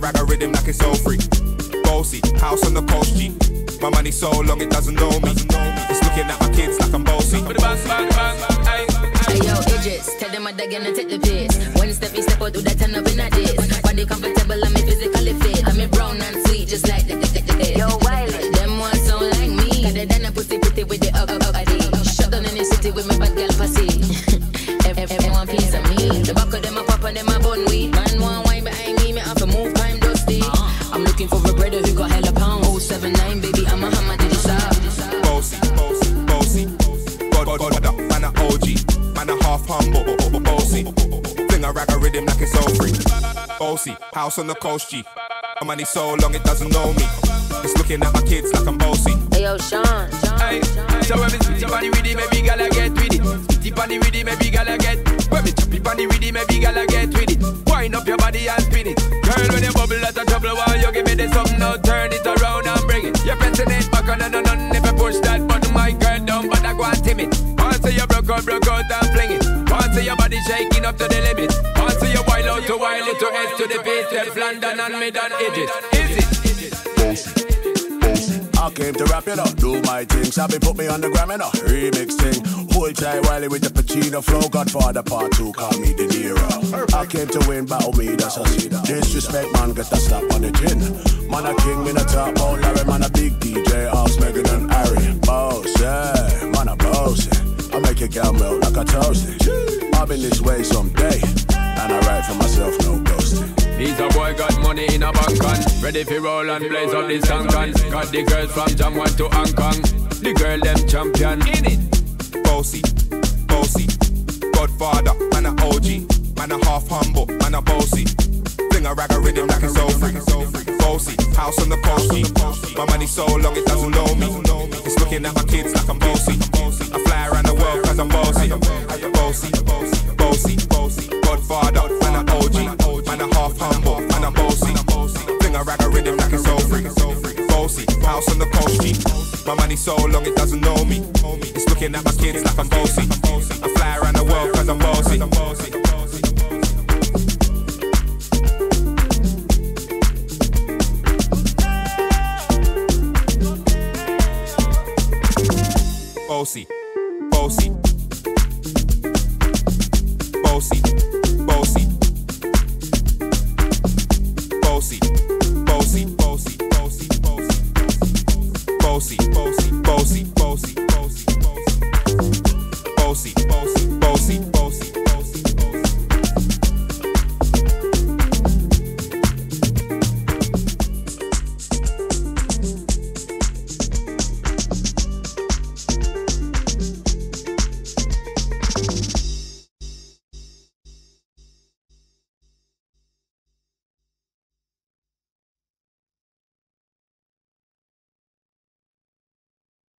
rag a rhythm like it's all free. Boasty, house on the coast, G. My money so long it doesn't know me. It's looking at my kids like I'm bossy. Hey yo, Idris, tell them they're gonna take the piss. One step out, do that turn up in a diss. Body comfortable, I'm physically fit. I'm brown and sweet, just like the yo, Wiley. Them ones sound like me. Got it done a pussy pretty with the ugly. Shut down in the city with my bad girl pussy. Everyone piece of me. The back of them a pop and them a bun weed. Man one wine behind me have to move time dusty. I'm looking for a brother who got hella pound. 079, baby, I'm a hammer to the side. Boasty, God, man a OG, man a half humble, boasty. Fling a rag a rhythm like it's all free. Boasty, house on the coast, G. My money so long it doesn't know me. It's looking at my kids like I'm bossy. Hey yo, Sean. Hey, so when me spit up on the rhythm, maybe gala get with it. Spit up on the rhythm, maybe gala get. When me chop up on the rhythm, maybe gala get with it. Wind up your body and spin it. Girl, when you bubble out of trouble, while you give me the something, now turn it around and bring it. You're pressing it back on and on. If you push that button, my girl down, but I go and timid. Once you broke out and fling it. Once your body shaking up to the limit. Once you wild out to wild it to edge to the base, stefflon and mid and edges. Is it? I came to rap it up, do my thing. Sabi put me on the gram, remix thing. Hold tight, Wiley with the Pacino flow. Godfather part 2, call me De Niro. I came to win, battle me, that's a see. Disrespect, man, get a slap on the chin. Man a king, me a top, oh Larry, man a big DJ, House, Megan and Harry. Boss, yeah, man a boss. I make your girl melt like a toasty. I've been this way someday, and I write for myself, no ghosting. These a boy got money in a bank on. Ready for roll and blaze up the song on. Got the girls from Jamwan to Hong Kong. The girl them champion in it. Boasty, Godfather, man a OG, man a half humble, man a bossy. Fling a rag a rhythm like it's all free. Boasty, house on the coast, G. My money so long it doesn't know me. It's looking at my kids like I'm bossy. I fly around the world cause I'm bossy. Boasty, Godfather, man a OG, man a half humble, man a bossy. Fling a rag a rhythm like it's all free. Boasty, house on the coast, G. My money so long it doesn't know me. It's looking at my kids like I'm bossy. I fly around the world cause I'm bossy. Boasty, boasty, boasty, boasty, boasty, boasty, boasty, boasty, boasty, boasty, boasty, boasty.